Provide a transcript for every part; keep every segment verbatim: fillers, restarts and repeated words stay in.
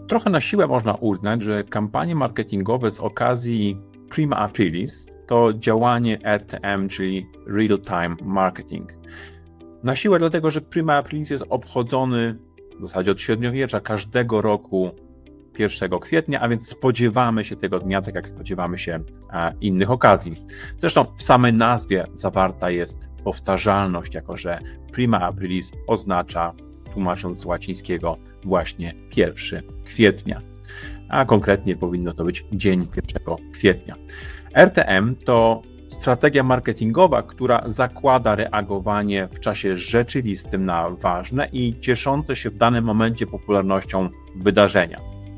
trochę na siłę można uznać, że kampanie marketingowe z okazji Prima Aprilis to działanie R T M, czyli Real Time Marketing. Na siłę dlatego, że Prima Aprilis jest obchodzony w zasadzie od średniowiecza każdego roku pierwszego kwietnia, a więc spodziewamy się tego dnia, tak jak spodziewamy się innych okazji. Zresztą w samej nazwie zawarta jest powtarzalność, jako że Prima Aprilis oznacza, tłumacząc z łacińskiego, właśnie pierwszego kwietnia, a konkretnie powinno to być dzień pierwszego kwietnia. R T M to strategia marketingowa, która zakłada reagowanie w czasie rzeczywistym na ważne i cieszące się w danym momencie popularnością wydarzenia.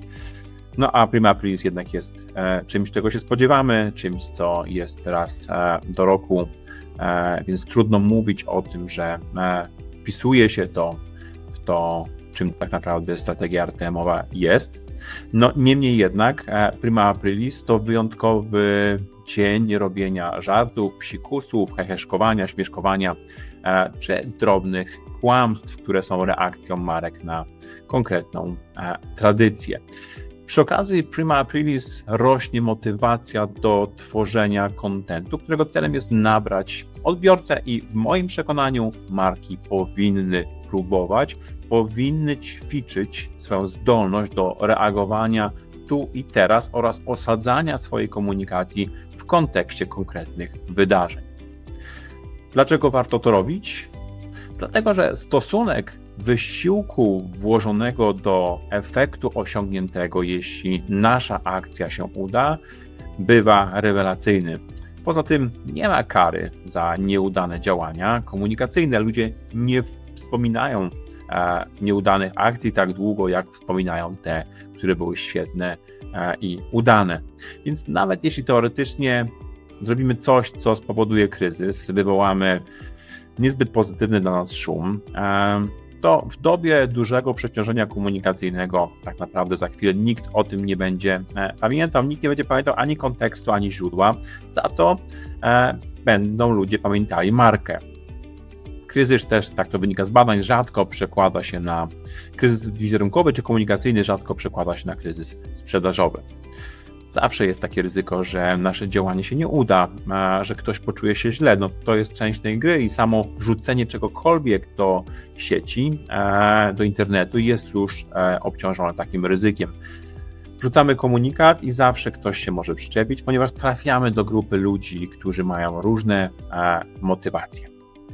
No a Prima Aprilis jednak jest e, czymś, czego się spodziewamy, czymś, co jest raz e, do roku, e, więc trudno mówić o tym, że e, wpisuje się to w to, czym tak naprawdę strategia R T M-owa jest. No niemniej jednak e, Prima Aprilis to wyjątkowy dzień robienia żartów, psikusów, heheszkowania, śmieszkowania e, czy drobnych kłamstw, które są reakcją marek na konkretną e, tradycję. Przy okazji Prima Aprilis rośnie motywacja do tworzenia kontentu, którego celem jest nabrać odbiorcę i w moim przekonaniu marki powinny próbować, powinny ćwiczyć swoją zdolność do reagowania tu i teraz oraz osadzania swojej komunikacji w kontekście konkretnych wydarzeń. Dlaczego warto to robić? Dlatego, że stosunek wysiłku włożonego do efektu osiągniętego, jeśli nasza akcja się uda, bywa rewelacyjny. Poza tym nie ma kary za nieudane działania komunikacyjne. Ludzie nie wspominają e, nieudanych akcji tak długo, jak wspominają te, które były świetne e, i udane. Więc nawet jeśli teoretycznie zrobimy coś, co spowoduje kryzys, wywołamy niezbyt pozytywny dla nas szum, e, to w dobie dużego przeciążenia komunikacyjnego tak naprawdę za chwilę nikt o tym nie będzie pamiętał, nikt nie będzie pamiętał ani kontekstu, ani źródła, za to e, będą ludzie pamiętali markę. Kryzys też, tak to wynika z badań, rzadko przekłada się na kryzys wizerunkowy czy komunikacyjny, rzadko przekłada się na kryzys sprzedażowy. Zawsze jest takie ryzyko, że nasze działanie się nie uda, że ktoś poczuje się źle. No, to jest część tej gry i samo wrzucenie czegokolwiek do sieci, do internetu jest już obciążone takim ryzykiem. Wrzucamy komunikat i zawsze ktoś się może przyczepić, ponieważ trafiamy do grupy ludzi, którzy mają różne motywacje.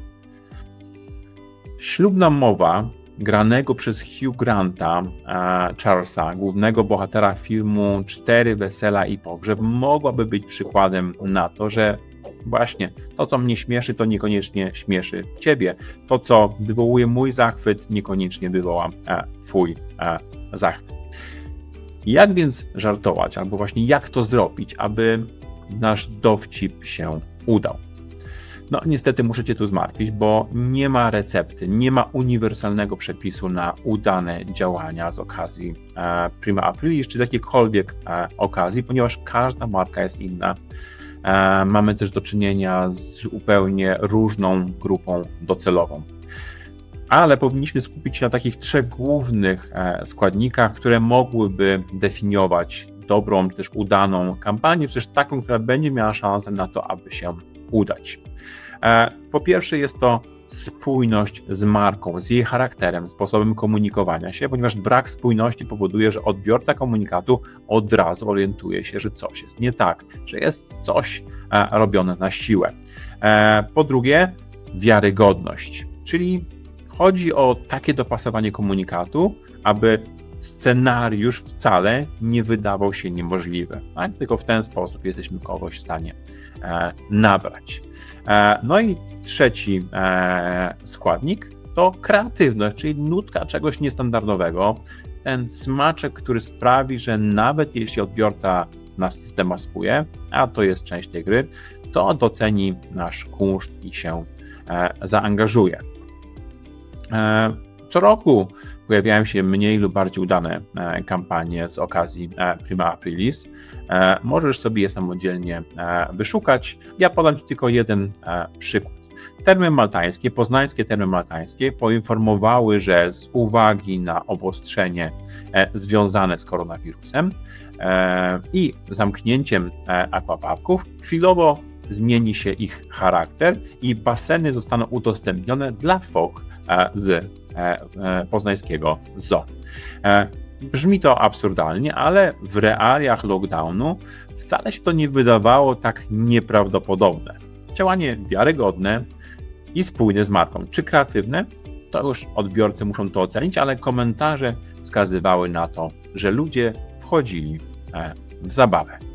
Ślubna mowa granego przez Hugh Granta, Charlesa, głównego bohatera filmu Cztery wesela i pogrzeb, mogłaby być przykładem na to, że właśnie to, co mnie śmieszy, to niekoniecznie śmieszy ciebie. To, co wywołuje mój zachwyt, niekoniecznie wywoła twój zachwyt. Jak więc żartować, albo właśnie jak to zrobić, aby nasz dowcip się udał? No niestety muszę cię tu zmartwić, bo nie ma recepty, nie ma uniwersalnego przepisu na udane działania z okazji e, Prima Aprilis czy z jakiejkolwiek e, okazji, ponieważ każda marka jest inna. E, mamy też do czynienia z zupełnie różną grupą docelową. Ale powinniśmy skupić się na takich trzech głównych e, składnikach, które mogłyby definiować dobrą czy też udaną kampanię, czy też taką, która będzie miała szansę na to, aby się udać. Po pierwsze jest to spójność z marką, z jej charakterem, sposobem komunikowania się, ponieważ brak spójności powoduje, że odbiorca komunikatu od razu orientuje się, że coś jest nie tak, że jest coś robione na siłę. Po drugie, wiarygodność, czyli chodzi o takie dopasowanie komunikatu, aby scenariusz wcale nie wydawał się niemożliwy, tak? Tylko w ten sposób jesteśmy kogoś w stanie e, nabrać. E, no i trzeci e, składnik to kreatywność, czyli nutka czegoś niestandardowego, ten smaczek, który sprawi, że nawet jeśli odbiorca nas zdemaskuje, a to jest część tej gry, to doceni nasz kunszt i się e, zaangażuje. E, co roku pojawiają się mniej lub bardziej udane kampanie z okazji Prima Aprilis. Możesz sobie je samodzielnie wyszukać. Ja podam Ci tylko jeden przykład. Termy maltańskie, poznańskie termy maltańskie poinformowały, że z uwagi na obostrzenie związane z koronawirusem i zamknięciem aquaparków chwilowo zmieni się ich charakter i baseny zostaną udostępnione dla fok z poznańskiego zoo. Brzmi to absurdalnie, ale w realiach lockdownu wcale się to nie wydawało tak nieprawdopodobne. Działanie wiarygodne i spójne z marką. Czy kreatywne? To już odbiorcy muszą to ocenić, ale komentarze wskazywały na to, że ludzie wchodzili w zabawę.